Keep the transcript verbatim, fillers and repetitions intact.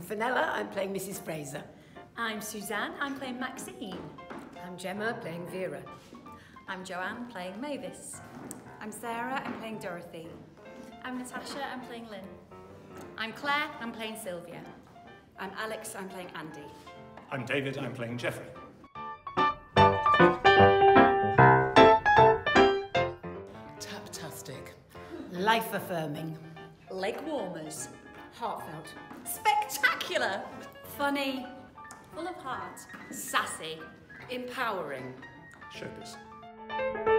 Fenella, I'm playing Missus Fraser. I'm Suzanne, I'm playing Maxine. I'm Gemma, playing Vera. I'm Joanne, playing Mavis. I'm Sarah, I'm playing Dorothy. I'm Natasha, I'm playing Lynn. I'm Claire, I'm playing Sylvia. I'm Alex, I'm playing Andy. I'm David, I'm playing Geoffrey. Taptastic. Life-affirming. Leg warmers. Heartfelt. Spectacular. Funny. Full of heart. Sassy. Empowering. Showbiz.